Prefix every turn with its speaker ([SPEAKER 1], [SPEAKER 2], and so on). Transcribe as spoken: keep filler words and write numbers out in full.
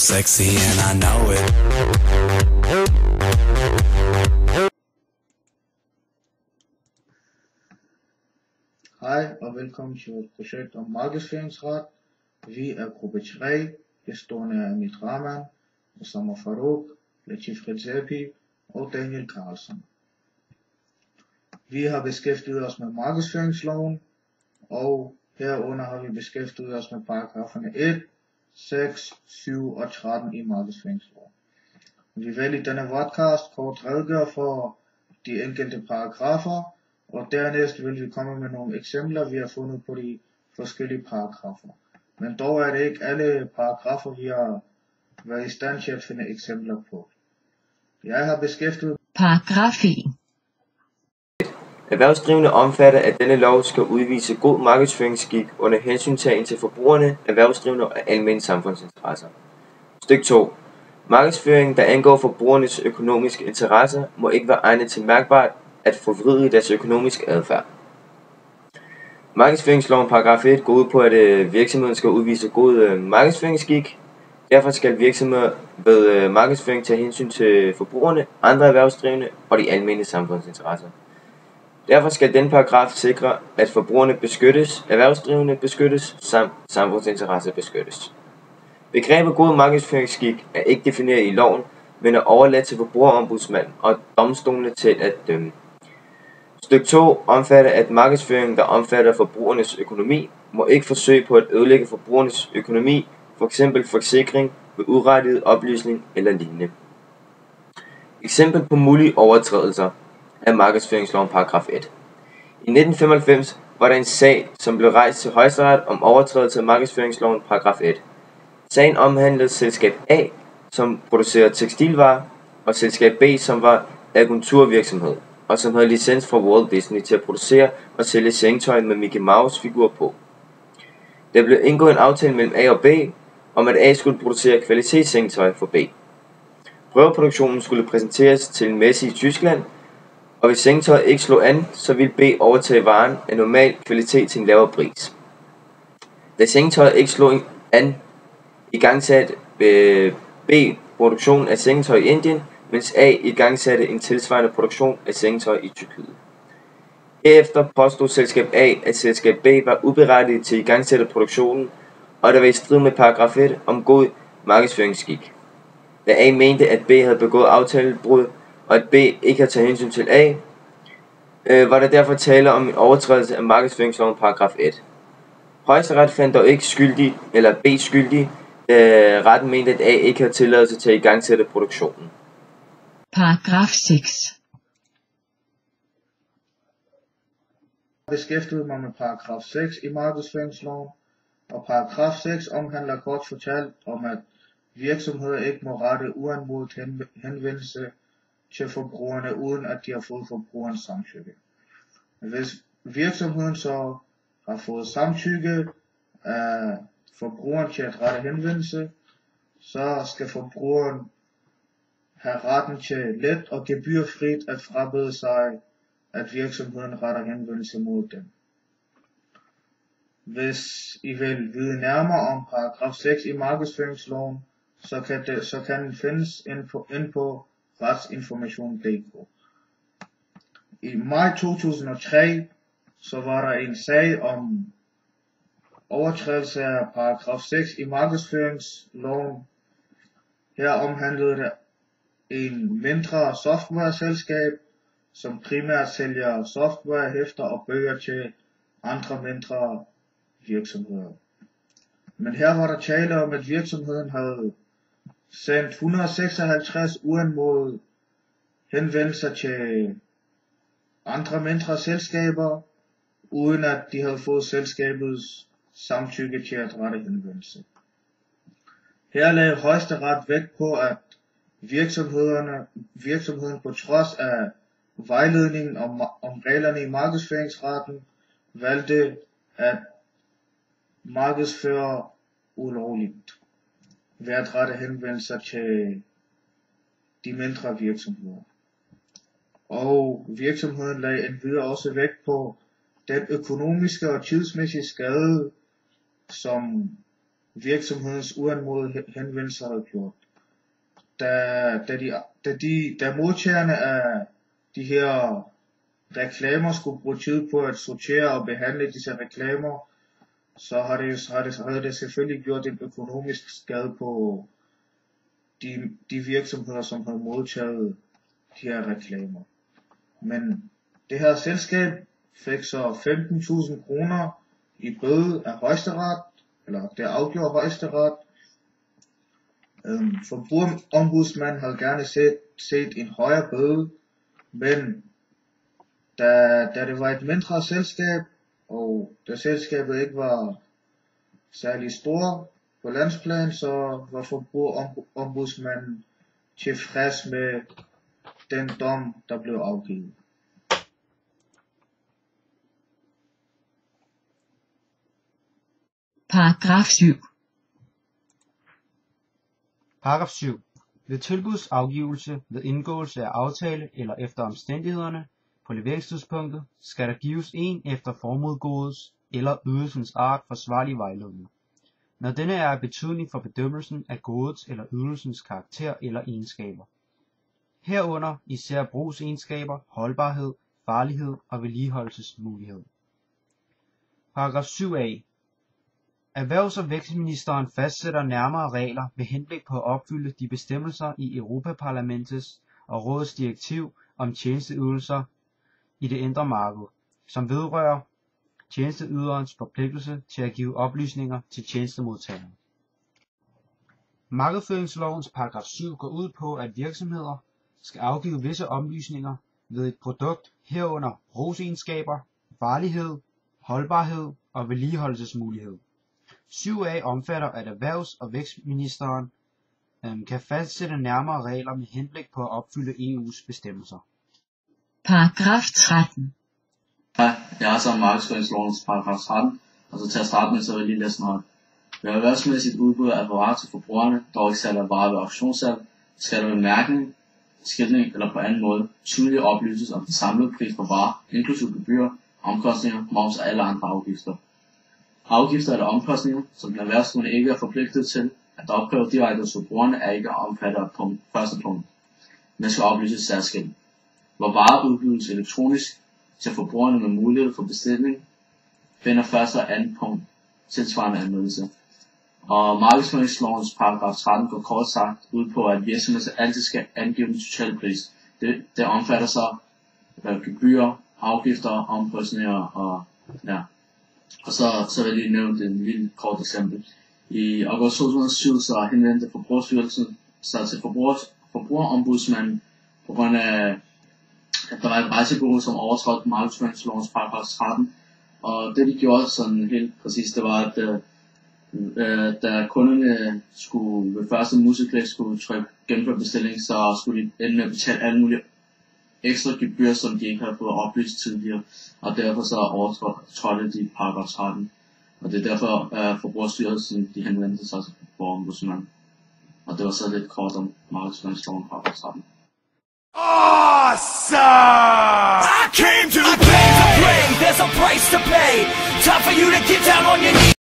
[SPEAKER 1] sexy and I know it.
[SPEAKER 2] Hej og velkommen til vores projekt om markedsføringsret. Vi er gruppe tre, bestående af Amit Rahman, Osama Farouk, Latif Redzepi og Daniel Carlsen. Vi har beskæftiget os med markedsføringsloven, og herunder har vi beskæftiget os med paragraferne et, seks, syv og tretten i markedsføringsloven. Vi vil i denne podcast kort redegøre for de enkelte paragrafer, og dernæst vil vi komme med nogle eksempler, vi har fundet på de forskellige paragrafer. Men dog er det ikke alle paragrafer, vi har været i stand til at finde eksempler på. Jeg har beskæftiget
[SPEAKER 3] Paragraf en.
[SPEAKER 4] Erhvervsdrivende omfatter, at denne lov skal udvise god markedsføringsskik under hensyntagen til forbrugerne, erhvervsdrivende og almene samfundsinteresser. Stykke to. Markedsføring, der angår forbrugernes økonomiske interesser, må ikke være egnet til mærkbart at forvride deres økonomiske adfærd. Markedsføringsloven paragraf et går ud på, at øh, virksomheden skal udvise god øh, markedsføringsskik. Derfor skal virksomheder ved øh, markedsføring tage hensyn til forbrugerne, andre erhvervsdrivende og de almene samfundsinteresser. Derfor skal den paragraf sikre, at forbrugerne beskyttes, erhvervsdrivende beskyttes, samt samfundsinteresser beskyttes. Begrebet god markedsføringsskik er ikke defineret i loven, men er overladt til forbrugerombudsmanden og domstolene til at dømme. Stykke to omfatter, at markedsføring, der omfatter forbrugernes økonomi, må ikke forsøge på at ødelægge forbrugernes økonomi, f.eks. forsikring ved urettiget oplysning eller lignende. Eksempel på mulige overtrædelser af markedsføringsloven paragraf et. I nitten femoghalvfems var der en sag, som blev rejst til Højesteret om overtrædelse af markedsføringsloven paragraf et. Sagen omhandlede selskab A, som producerer tekstilvarer, og selskab B, som var agenturvirksomhed, og som havde licens fra Walt Disney til at producere og sælge sengetøj med Mickey Mouse figur på. Der blev indgået en aftale mellem A og B, om at A skulle producere kvalitetssengetøj for B. Prøveproduktionen skulle præsenteres til en messe i Tyskland, og hvis sengetøjet ikke slog an, så ville B overtage varen af normal kvalitet til en lavere pris. Da sengetøjet ikke slog an, igangsatte øh, B produktion af sengetøj i Indien, mens A igangsatte en tilsvarende produktion af sengetøj i Tyrkiet. Herefter påstod selskab A, at selskab B var uberettiget til at igangsætte produktionen, og der var i strid med paragraf et om god markedsføringsskik. Da A mente, at B havde begået aftalebrud, og at B ikke havde taget hensyn til A, øh, var der derfor tale om en overtrædelse af markedsføringsloven paragraf et. Højesteret fandt dog ikke skyldig, eller B skyldig, da retten mente, at A ikke havde tilladelse til at igangsætte produktionen.
[SPEAKER 3] Paragraf seks.
[SPEAKER 2] Jeg beskæftiget mig med paragraf seks i markedsføringsloven, og paragraf seks omhandler kort fortalt om, at virksomheder ikke må rette uanmodet henvendelse til forbrugerne, uden at de har fået forbrugerens samtykke. Hvis virksomheden så har fået samtykke af forbrugeren til at rette henvendelse, så skal forbrugeren have retten til let og gebyrfrit at frabede sig, at virksomheden retter henvendelse mod dem. Hvis I vil vide nærmere om paragraf seks i markedsføringsloven, så kan, det, så kan den findes ind på, ind på retsinformation punktum d k. I maj to tusind og tre så var der en sag om overtrædelse af paragraf seks i markedsføringsloven. Her omhandlede det en mindre softwareselskab, som primært sælger software, hæfter og bøger til andre mindre virksomheder. Men her var der tale om, at virksomheden havde sendt et hundrede og seksoghalvtreds uanmodede henvendelser til andre mindre selskaber, uden at de havde fået selskabets samtykke til at rette henvendelse. Her lagde Højesteret vægt på, at virksomhederne, virksomheden på trods af vejledningen om, om reglerne i markedsføringsretten valgte at markedsføre ulovligt ved at rette henvendelser til de mindre virksomheder. Og virksomheden lagde endvidere også vægt på den økonomiske og tidsmæssige skade, som virksomhedens uanmodede henvendelser havde gjort. Da, da, de, da, de, da modtagerne af de her reklamer skulle bruge tid på at sortere og behandle disse reklamer, så har det, så har det, så havde det selvfølgelig gjort en økonomisk skade på de, de virksomheder, som havde modtaget de her reklamer. Men det her selskab fik så femten tusind kroner i bøde af højesteret, eller det afgjorde højesteret. Øhm, Forbrugerombudsmanden havde gerne set, set en højere bøde, men da, da det var et mindre selskab, og da selskabet ikke var særlig stor på landsplan, så var Forbrugerombudsmanden tilfreds med den dom, der blev afgivet.
[SPEAKER 3] Paragraf syv.
[SPEAKER 1] Paragraf syv. Ved tilbudsafgivelse ved indgåelse af aftale eller efter omstændighederne på leveringstidspunktet skal der gives en efter formålgodets eller ydelsens art forsvarlig vejledning, når denne er af betydning for bedømmelsen af godets eller ydelsens karakter eller egenskaber. Herunder især brugsegenskaber, holdbarhed, farlighed og vedligeholdelsesmulighed. Paragraf syv a. Erhvervs- og vækstministeren fastsætter nærmere regler med henblik på at opfylde de bestemmelser i Europaparlamentets og Rådets direktiv om tjenesteydelser i det indre marked, som vedrører tjenesteyderens forpligtelse til at give oplysninger til tjenestemodtageren. Markedsføringslovens paragraf syv går ud på, at virksomheder skal afgive visse oplysninger ved et produkt, herunder brugsegenskaber, farlighed, holdbarhed og vedligeholdelsesmulighed. syv a omfatter, at erhvervs- og vækstministeren øhm, kan fastsætte nærmere regler med henblik på at opfylde E U's bestemmelser.
[SPEAKER 3] Paragraf tretten.
[SPEAKER 5] Ja, jeg har så markedsføringslovens paragraf tretten, og så til at starte med, så vil jeg lige læse den højt. Ved erhvervsmæssigt udbud af varer til forbrugerne, dog ikke salg af varer ved auktionssalg, skal der ved mærkning, skiltning eller på anden måde tydeligt oplyses om den samlede pris for varer, inklusive gebyrer, omkostninger, moms og alle andre afgifter. Afgifter eller omkostninger, som den erhvervsdrivende ikke er forpligtet til at opkræve direkte hos forbrugerne, er ikke omfattet af punkt, første punkt. Men skal oplyses særskilt. Hvor varer udbydes elektronisk til forbrugerne med mulighed for bestilling, finder første og anden punkt tilsvarende anmeldelse. Og markedsføringslovens paragraf tretten går kort sagt ud på, at virksomheder altid skal angive den totale pris. Det, det omfatter så uh, gebyrer, afgifter, omkostninger og ja. Og så, så vil jeg lige nævne et lille kort eksempel. I august to tusind og syv så henvendte Forbrugerstyrelsen sig til Forbrugerombudsmanden på grund af, at der var et rejsebureau, som overtrådte markedsføringslovens paragraf tretten. Og det de gjorde sådan helt præcis, det var, at øh, da kunderne skulle ved første museklik skulle trykke gennemføre bestilling, så skulle de ende med at betale alle mulige ekstra gebyr, som de ikke havde fået oplyst tidligere, og derfor så overtrådte de paragraf tretten. Og det er derfor, at Forbrugerstyrelsen de henvendte sig til Forbrugerombudsmanden. Og det var så lidt kort om markedsføringsloven paragraf tretten.
[SPEAKER 6] Awesome! I came to play, to play, there's a price to pay. Time for you to get down on your knees.